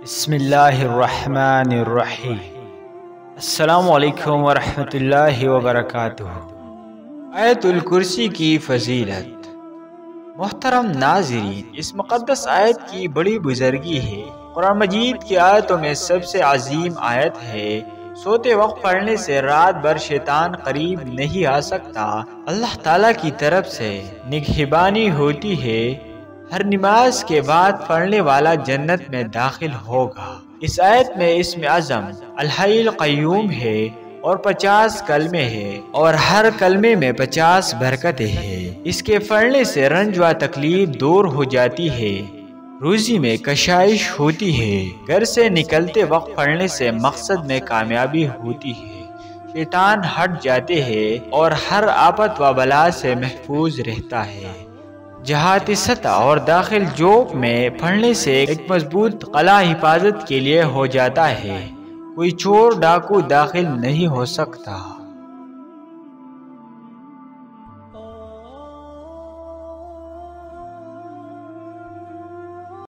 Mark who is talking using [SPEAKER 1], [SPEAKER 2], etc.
[SPEAKER 1] بسم اللہ الرحمن الرحیم۔ السلام علیکم ورحمۃ اللہ وبرکاتہ۔ آیت الکرسی کی فضیلت۔ محترم ناظرین، اس مقدس آیت کی بڑی بزرگی ہے۔ قرآن مجید کی آیتوں میں سب سے عظیم آیت ہے۔ سوتے وقت پڑھنے سے رات بھر شیطان قریب نہیں آ سکتا۔ اللہ تعالیٰ کی طرف سے نگہبانی ہوتی ہے۔ ہر نماز کے بعد پڑھنے والا جنت میں داخل ہوگا۔ اس آیت میں اسم اعظم الحی القیوم ہے اور 50 کلمے ہیں اور ہر کلمے میں 50 برکتیں ہیں۔ اس کے پڑھنے سے رنج و تکلیف دور ہو جاتی ہے، روزی میں کشائش ہوتی ہے، گھر سے نکلتے وقت پڑھنے سے مقصد میں کامیابی ہوتی ہے، شیطان ہٹ جاتے ہیں اور ہر آفت و بلا سے محفوظ رہتا ہے۔ جہاتی سطح اور داخل جوف میں پڑھنے سے ایک مضبوط قلعہ حفاظت کے لیے ہو جاتا ہے، کوئی چور ڈاکو داخل نہیں ہو سکتا۔